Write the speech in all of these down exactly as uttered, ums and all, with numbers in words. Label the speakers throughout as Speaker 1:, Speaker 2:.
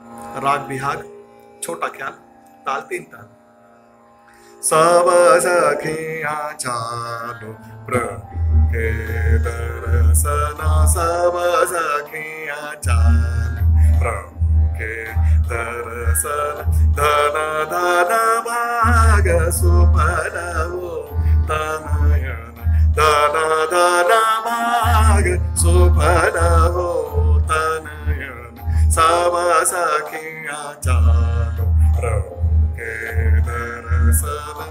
Speaker 1: राग बिहाग छोटा ख्याल ताल तीन ताल। सब सखिया चालो प्रभु के दर्शन, सब सखिया चालो प्रभु के दर्शन। धन धन भाग सुफल हो तनयन, धन धन भाग सुफल हो तनयन। सब सखिया चालो प्रभु के दर्शन।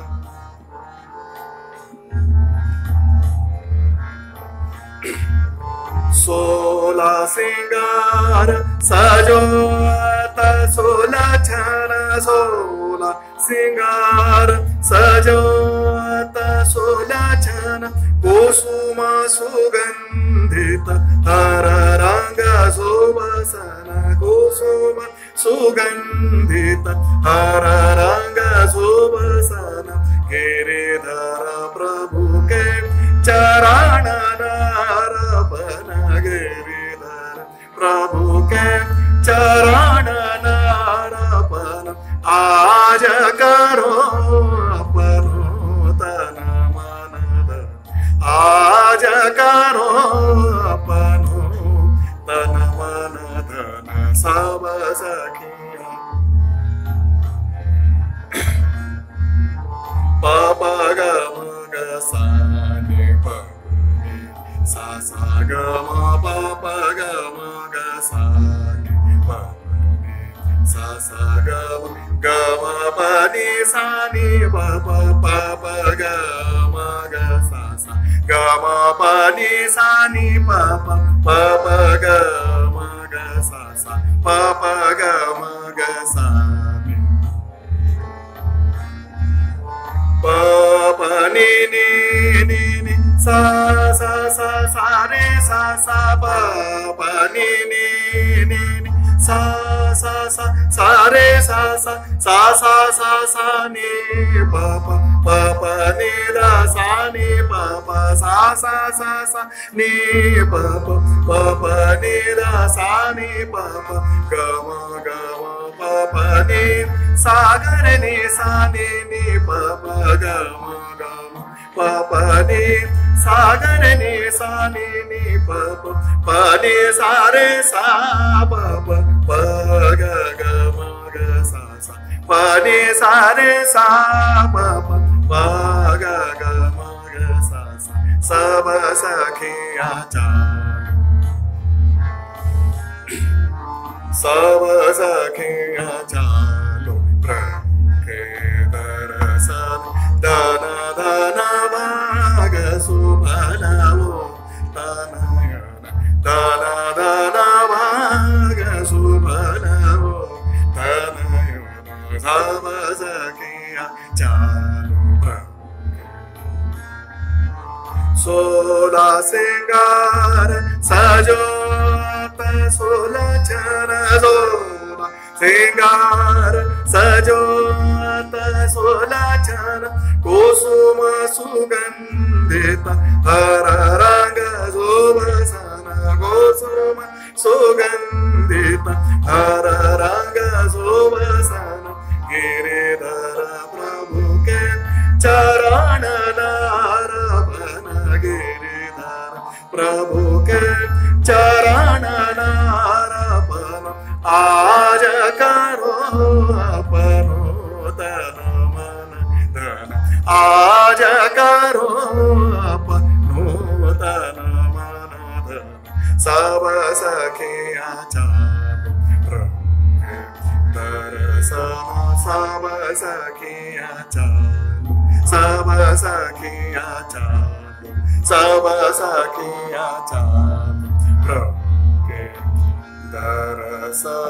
Speaker 1: सोला सिंगार सजोत सुलक्षण, सोला सिंगार सजोत सुलक्षण। कुसुम सुगंधित हर रंग सुबसन, कुसुम सुगंधित हर रंग सुबसन। गिरिधर प्रभु के चरण नारपन, गिरिधर प्रभु के चरण नारपन। आज करो अपनो तन मन धन, आज करो अपनो तन मन धन। सब सखिया पप ग म ग सा नि प नि सा सा ग म प प ग म ग सा नि प नि सा सा ग म ग म प नि सा नि प प प प ग म ग सा सा ग म प नि सा नि प प प प ग म ग सा सा प प ग म ग सा नि प प नि नि नि नि सा सा सा सा रे सा सा प प नि नि नि नि सा सा सा सा रे सा सा सा सा सा सा नि प प प प नि दा सा नि प प सा सा सा सा नि प प प प नि दा सा नि प प ग म ग म प प नि सा ग रे नि सा नि नि प प ग म ग म प प नि सा ग रे नि सा नि नि प प प नि सा रे सा प प प ग ग म ग सा सा प नि सा रे सा प प प ग ग म ग सा सा। सब सखिया चालो, सब सखिया चालो प्रभु के दर्शन। धन धन भाग सुफल हो तनयन, धन धन भाग सुफल हो तनयन। सब सखिया चालो प्रभु के। सोला सिंगार सजोत सुलक्षण, सोला सिंगार सजोत सुलक्षण। कुसुम सुगंधित हर रंग सुबसन, कुसुम सुगंधित हर रंग सुबसन। गिरिधर प्रभु के चरण नारपन, गिरिधर प्रभु के चरण नारपन। आज करो अपनो तन मन धन, आज करो अपनो तन मन धन। सब सखिया चालो प्रभु के दर्शन, सब सखिया चालो, सब सखिया चालो, सब सखिया चालो प्रभु के दर्शन।